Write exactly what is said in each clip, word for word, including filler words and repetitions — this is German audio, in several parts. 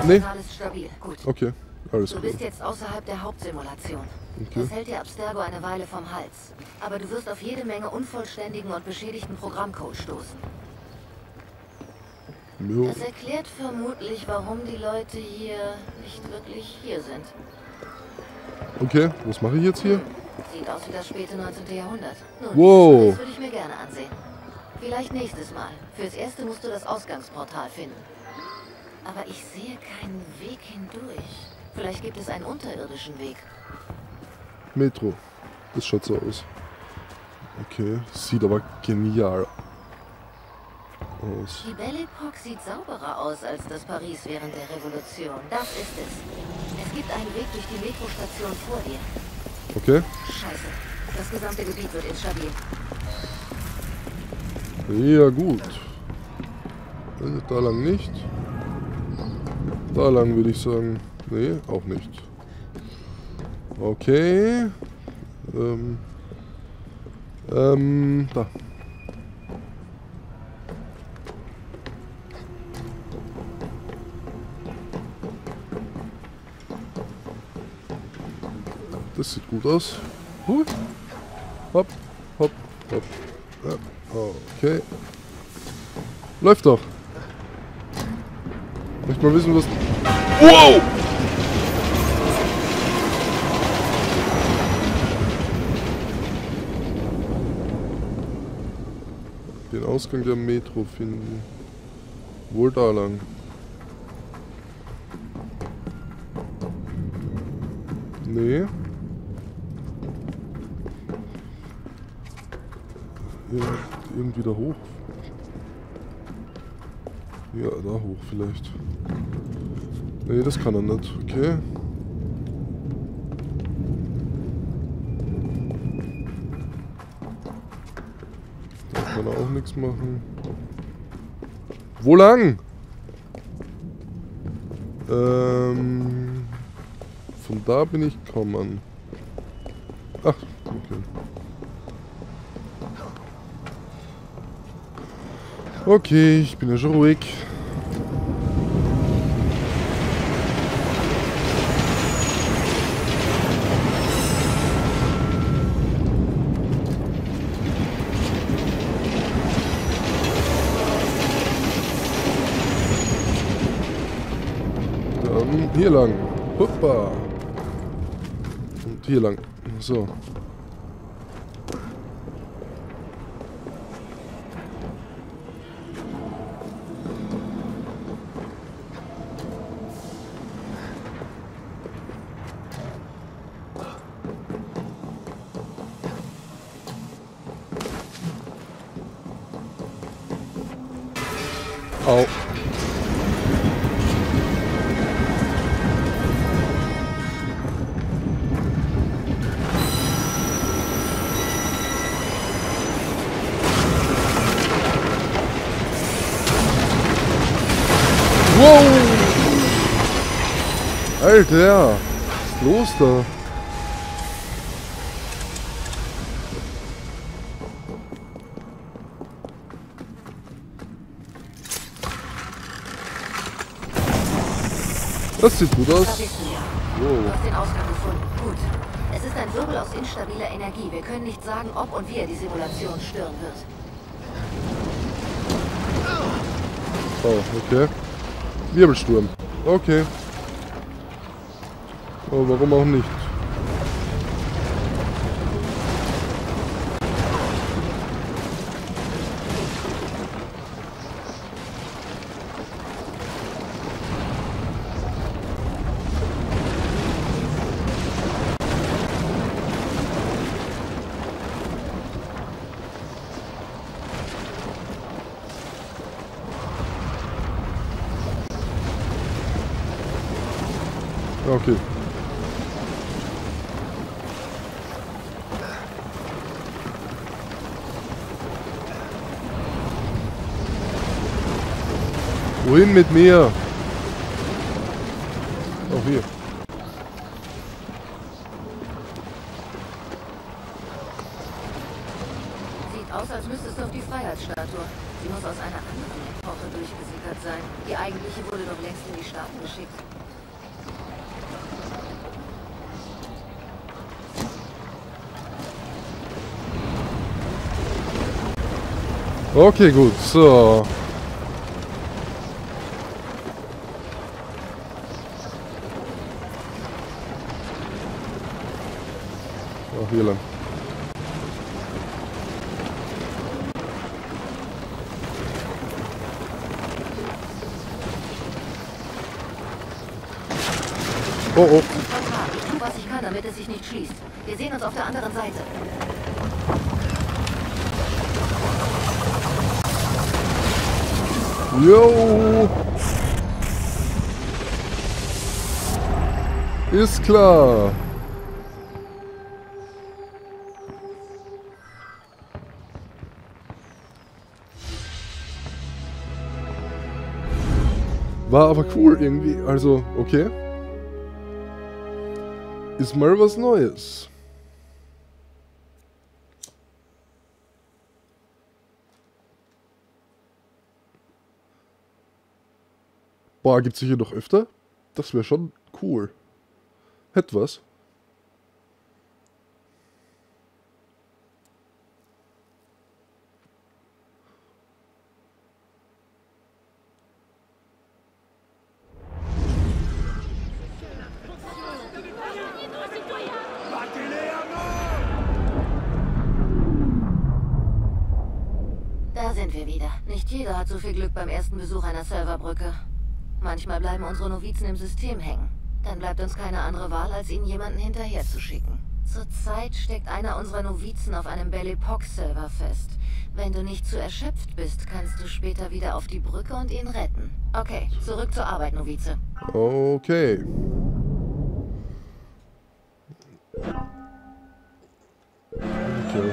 Nee. Signal ist stabil. Gut. Okay, alles Du gut. bist jetzt außerhalb der Hauptsimulation. Okay. Das hält dir Abstergo eine Weile vom Hals. Aber du wirst auf jede Menge unvollständigen und beschädigten Programmcode stoßen. Jo. Das erklärt vermutlich, warum die Leute hier nicht wirklich hier sind. Okay, was mache ich jetzt hier? Sieht aus wie das späte neunzehnte. Jahrhundert. Nun, Wow. das würde ich mir gerne ansehen. Vielleicht nächstes Mal. Fürs Erste musst du das Ausgangsportal finden. Aber ich sehe keinen Weg hindurch. Vielleicht gibt es einen unterirdischen Weg. Metro. Das schaut so aus. Okay, sieht aber genial aus. Die Belle Époque sieht sauberer aus als das Paris während der Revolution. Das ist es. Es gibt einen Weg durch die Metrostation vor dir. Okay. Scheiße. Das gesamte Gebiet wird instabil. Ja gut. Also da lang nicht. Da lang würde ich sagen. Nee, auch nicht. Okay. Ähm. Ähm, da. Das sieht gut aus. Huh. Hopp, hopp, hopp. Ja. Okay. Läuft doch. Möchte mal wissen, was... Wow! Den Ausgang der Metro finden. Wohl da lang. Nee. Ja, irgendwie da hoch. Ja, da hoch vielleicht. Nee, das kann er nicht. Okay. Da kann er auch nichts machen. Wo lang? Ähm... Von da bin ich gekommen. Ach, okay. Okay, ich bin ja schon ruhig. Dann hier lang. Hoppa. Und hier lang. So. Au. Wow! Alter! Was ist los da? Das sieht gut aus. Da bist du ja. Wow. Du hast den Ausgang gefunden. Gut. Es ist ein Wirbel aus instabiler Energie. Wir können nicht sagen, ob und wie er die Simulation stören wird. Oh, okay. Wirbelsturm. Okay. Oh, warum auch nicht? Okay. Wohin mit mir? Auch hier. Sieht aus, als müsstest du auf die Freiheitsstatue. Sie muss aus einer anderen Epoche durchgesickert sein. Die eigentliche wurde doch längst in die Staaten geschickt. Okay, gut, so. Ach, hier lang. Oh, oh. Ich tue, was ich kann, damit es sich nicht schließt. Wir sehen uns auf der anderen Seite. Jo! Ist klar. War aber cool irgendwie. Also, okay. Ist mal was Neues. Boah, gibt's hier noch öfter? Das wäre schon cool. Hätt was. Da sind wir wieder. Nicht jeder hat so viel Glück beim ersten Besuch einer Serverbrücke. Manchmal bleiben unsere Novizen im System hängen. Dann bleibt uns keine andere Wahl, als ihnen jemanden hinterher zu schicken. Zurzeit steckt einer unserer Novizen auf einem Belle-Epoque-Server fest. Wenn du nicht zu erschöpft bist, kannst du später wieder auf die Brücke und ihn retten. Okay, zurück zur Arbeit, Novize. Okay. Okay.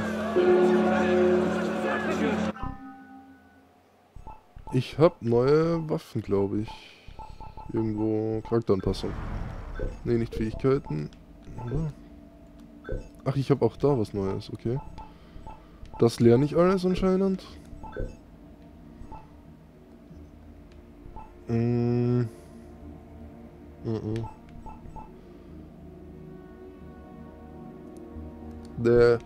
Ich habe neue Waffen, glaube ich. Irgendwo Charakteranpassung. Ne, nicht Fähigkeiten. Oder? Ach, ich habe auch da was Neues, okay. Das lerne ich alles anscheinend. Mm. Mm-mm. Der.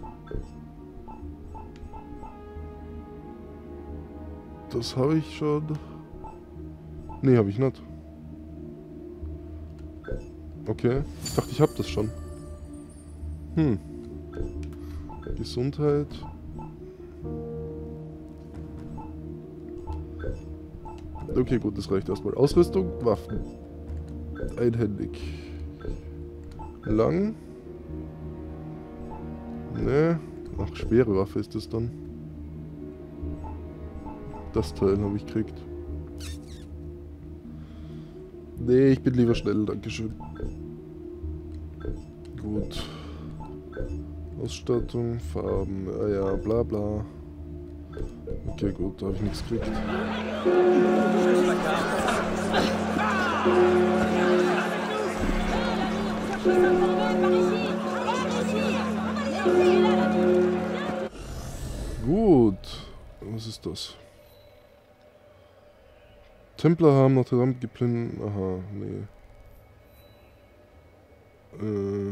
Das habe ich schon. Nee, habe ich nicht. Okay. Ich dachte, ich habe das schon. Hm. Gesundheit. Okay, gut, das reicht erstmal. Ausrüstung, Waffen. Einhändig. Lang. Ne. Ach, schwere Waffe ist das dann. Das Teil habe ich gekriegt. Nee, ich bin lieber schnell, dankeschön. Gut. Ausstattung, Farben, ah ja, bla bla. Okay, gut, da habe ich nichts gekriegt. Gut. Was ist das? Templer haben nach der Rampe geplündert. Aha, nee. Äh.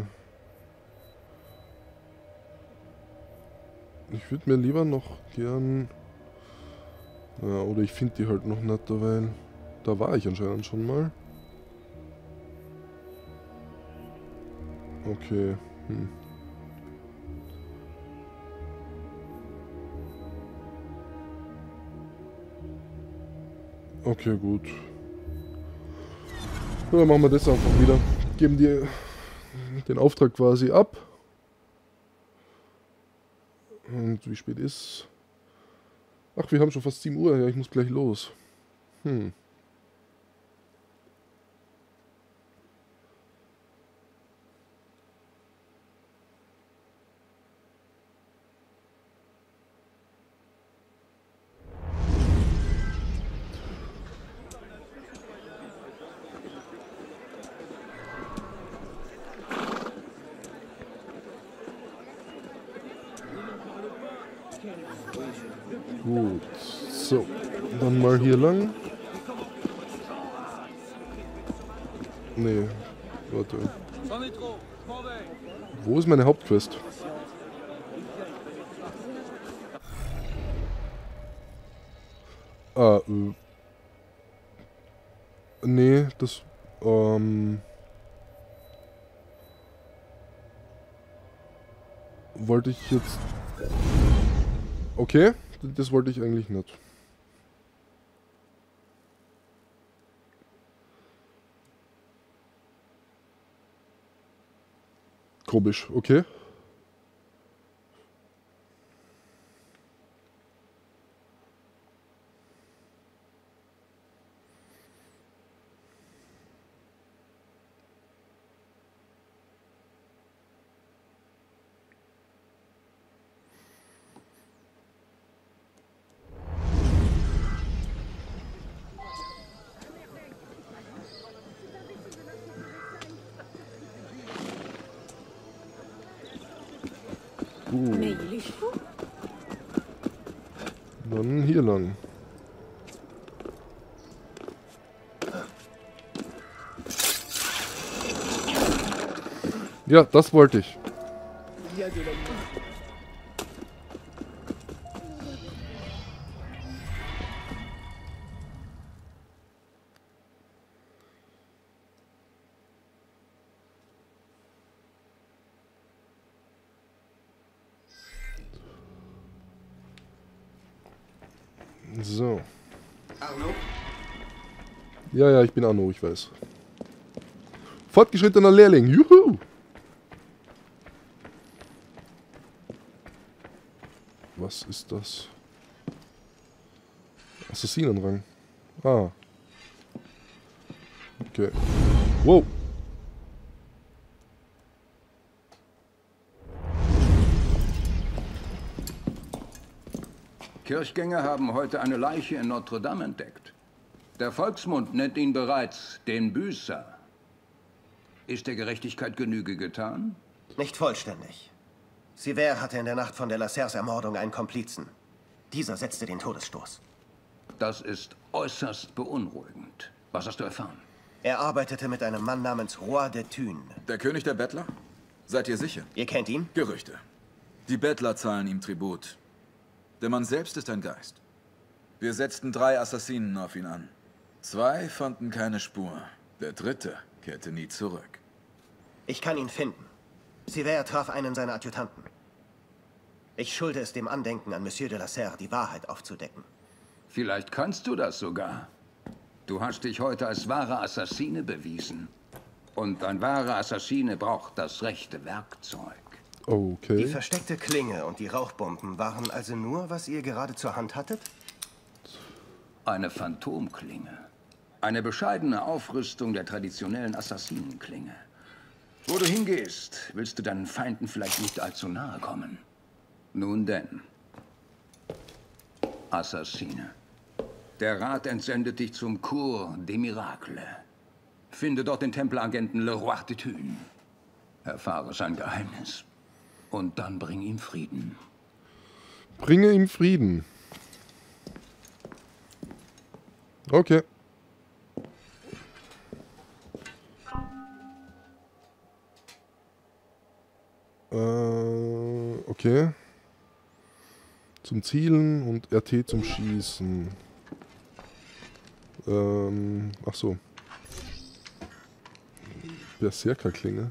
Ich würde mir lieber noch gern... Ja, oder ich finde die halt noch nicht, weil... Da war ich anscheinend schon mal. Okay. Hm. Okay, gut. Ja, dann machen wir das einfach wieder. Geben dir den Auftrag quasi ab. Und wie spät ist? Ach, wir haben schon fast sieben Uhr. Ja, ich muss gleich los. Hm. Gut. So. Dann mal hier lang. Nee. Warte. Wo ist meine Hauptquest? Ah, äh. Nee, das, ähm... wollte ich jetzt... Okay, das wollte ich eigentlich nicht. Komisch, okay. Uh. Dann hier lang. Ja, das wollte ich. So. Arno? Ja, ja, ich bin Arno, ich weiß. Fortgeschrittener Lehrling, juhu! Was ist das? Assassinenrang. Ah. Okay. Wow. Kirchgänger haben heute eine Leiche in Notre Dame entdeckt. Der Volksmund nennt ihn bereits den Büßer. Ist der Gerechtigkeit Genüge getan? Nicht vollständig. Sivert hatte in der Nacht von de la Serres Ermordung einen Komplizen. Dieser setzte den Todesstoß. Das ist äußerst beunruhigend. Was hast du erfahren? Er arbeitete mit einem Mann namens Roi de Thune. Der König der Bettler? Seid ihr sicher? Ihr kennt ihn? Gerüchte. Die Bettler zahlen ihm Tribut. Der Mann selbst ist ein Geist. Wir setzten drei Assassinen auf ihn an. Zwei fanden keine Spur. Der dritte kehrte nie zurück. Ich kann ihn finden. Sivert traf einen seiner Adjutanten. Ich schulde es dem Andenken an Monsieur de la Serres, die Wahrheit aufzudecken. Vielleicht kannst du das sogar. Du hast dich heute als wahrer Assassine bewiesen. Und ein wahrer Assassine braucht das rechte Werkzeug. Okay. Die versteckte Klinge und die Rauchbomben waren also nur, was ihr gerade zur Hand hattet? Eine Phantomklinge. Eine bescheidene Aufrüstung der traditionellen Assassinenklinge. Wo du hingehst, willst du deinen Feinden vielleicht nicht allzu nahe kommen. Nun denn. Assassine. Der Rat entsendet dich zum Cours des Miracles. Finde dort den Tempelagenten Le Roi de Thune. Erfahre sein Geheimnis. Und dann bring ihm Frieden. Bringe ihm Frieden. Okay. Äh, okay. Zum Zielen und R T zum Schießen. Ähm, ach so. Berserkerklinge.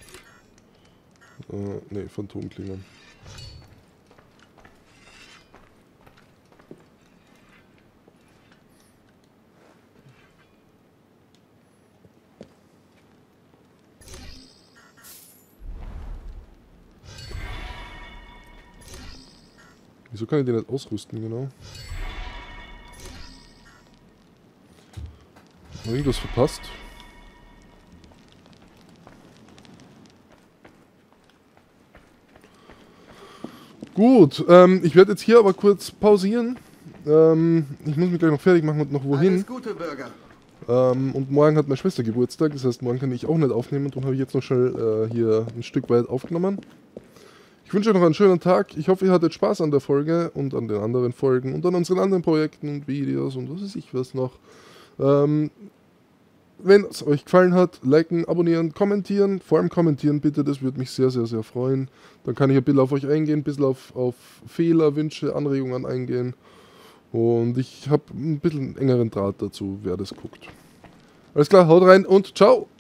Äh, ne, Phantomklinge. Wieso kann ich den nicht ausrüsten, genau? Hab ich irgendwas verpasst? Gut, ähm, ich werde jetzt hier aber kurz pausieren. Ähm, ich muss mich gleich noch fertig machen und noch wohin. Alles Gute, Bürger. Ähm, und morgen hat meine Schwester Geburtstag, das heißt, morgen kann ich auch nicht aufnehmen. Darum habe ich jetzt noch schnell äh, hier ein Stück weit aufgenommen. Ich wünsche euch noch einen schönen Tag. Ich hoffe, ihr hattet Spaß an der Folge und an den anderen Folgen und an unseren anderen Projekten und Videos und was weiß ich was noch. Ähm, wenn es euch gefallen hat, liken, abonnieren, kommentieren. Vor allem kommentieren bitte, das würde mich sehr, sehr, sehr freuen. Dann kann ich ein bisschen auf euch eingehen, ein bisschen auf, auf Fehler, Wünsche, Anregungen eingehen. Und ich habe ein bisschen engeren Draht dazu, wer das guckt. Alles klar, haut rein und ciao!